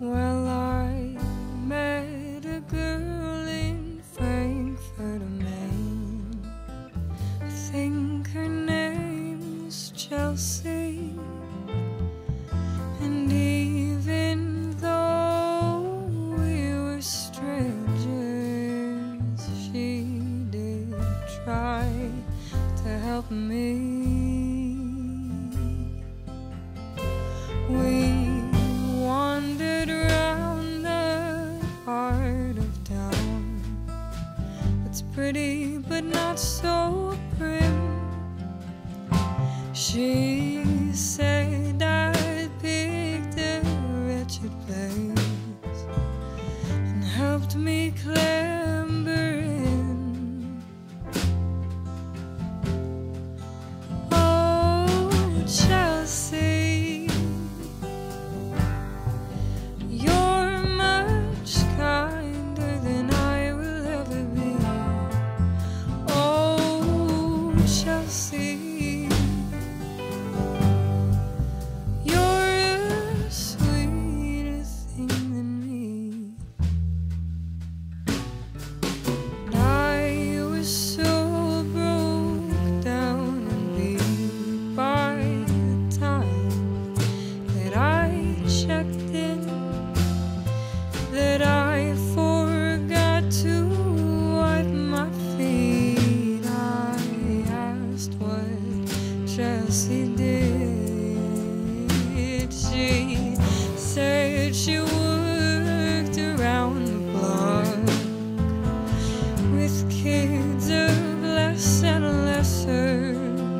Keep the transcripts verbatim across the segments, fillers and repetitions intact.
Well, I met a girl in Frankfurt am Main. I think her name was Chelsea. And even though we were strangers, she did try to help me. We wandered around the heart of town. It's pretty but not so prim. She said I picked a wretched place and helped me clamber in. Oh, Chelsea, you're much kinder than I will ever be. Oh, Chelsea, that I forgot to wipe my feet. I asked what Chelsea did. She said she worked around the block with kids of less and lesser.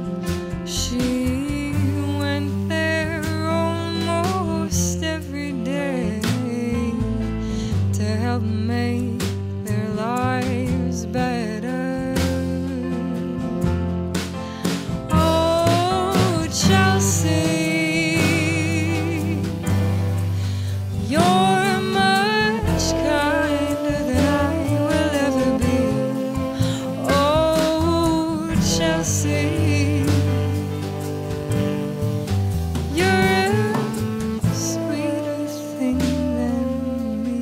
She went there almost every day to help make their lives better. Oh, Chelsea, you're much kinder than I will ever be. Oh, Chelsea, you're a sweeter thing than me.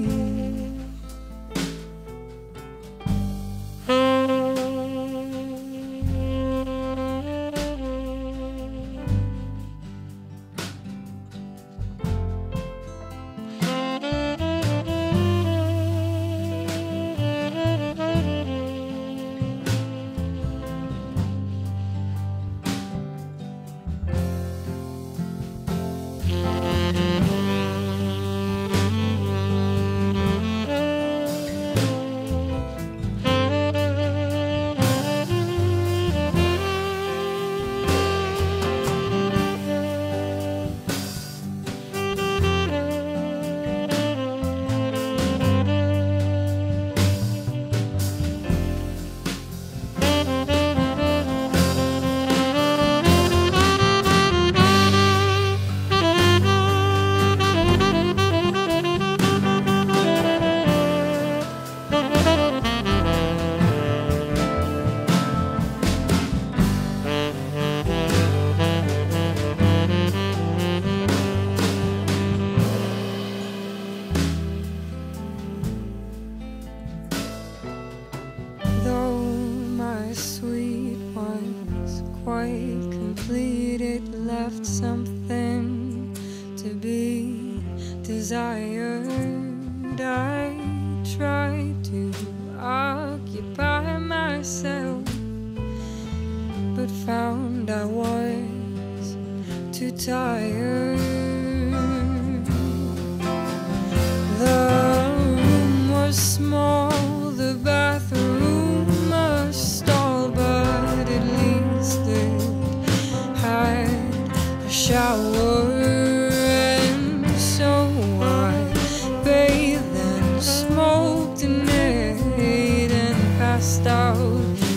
Sweet ones quite complete, it left something to be desired. I tried to occupy myself, but found I was too tired. The room was small, the bathroom a stall, but at least it had a shower. And so I bathed and smoked and ate and passed out